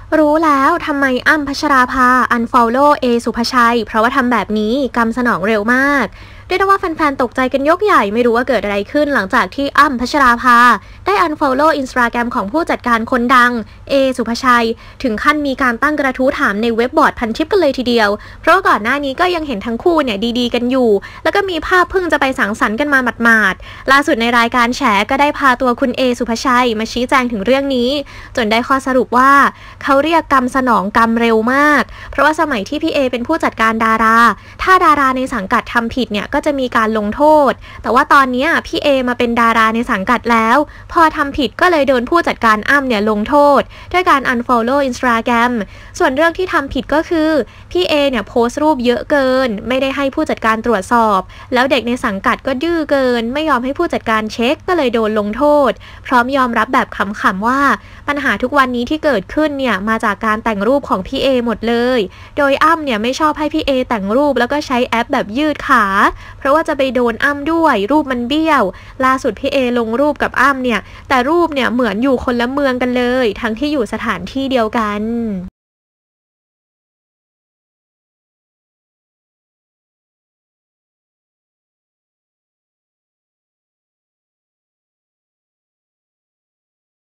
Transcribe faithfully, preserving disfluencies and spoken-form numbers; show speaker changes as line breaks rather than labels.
รู้แล้วทำไมอ้ำพัชราภาอันฟอลโล่เอสุภชัยเพราะว่าทำแบบนี้กำสนองเร็วมากเรียกได้ว่าแฟนๆตกใจกันยกใหญ่ไม่รู้ว่าเกิดอะไรขึ้นหลังจากที่อ้ำพัชราภาได้อันฟอลโล่อินสตาแกรมของผู้จัดการคนดังเอสุภชัยถึงขั้นมีการตั้งกระทู้ถามในเว็บบอร์ดพันทิปกันเลยทีเดียวเพราะว่าก่อนหน้านี้ก็ยังเห็นทั้งคู่เนี่ยดีๆกันอยู่แล้วก็มีภาพเพิ่งจะไปสังสรรค์กันมาหมาดๆล่าสุดในรายการแฉก็ได้พาตัวคุณเอสุภชัยมาชี้แจงถึงเรื่องนี้จนได้ข้อสรุปว่าเขาเรียกกำสนองกำเร็วมากเพราะว่าสมัยที่พี่เอเป็นผู้จัดการดาราถ้าดาราในสังกัดทำผิดเนี่ยก็จะมีการลงโทษแต่ว่าตอนนี้พี่เอมาเป็นดาราในสังกัดแล้วพอทำผิดก็เลยโดนผู้จัดการอ้ำเนี่ยลงโทษด้วยการ unfollow Instagram ส่วนเรื่องที่ทำผิดก็คือพี่เอเนี่ยโพสต์รูปเยอะเกินไม่ได้ให้ผู้จัดการตรวจสอบแล้วเด็กในสังกัดก็ดื้อเกินไม่ยอมให้ผู้จัดการเช็คก็เลยโดนลงโทษพร้อมยอมรับแบบขำๆว่าปัญหาทุกวันนี้ที่เกิดขึ้นเนี่ยมาจากการแต่งรูปของพี่เอหมดเลยโดยอ้ำเนี่ยไม่ชอบให้พี่เอแต่งรูปแล้วก็ใช้แอปแบบยืดขาเพราะว่าจะไปโดนอ้ำด้วยรูปมันเบี้ยวล่าสุดพี่เอลงรูปกับอ้ำเนี่ยแต่รูปเนี่ยเหมือนอยู่คนละเมืองกันเลยทั้งที่อยู่สถานที่เดียวกัน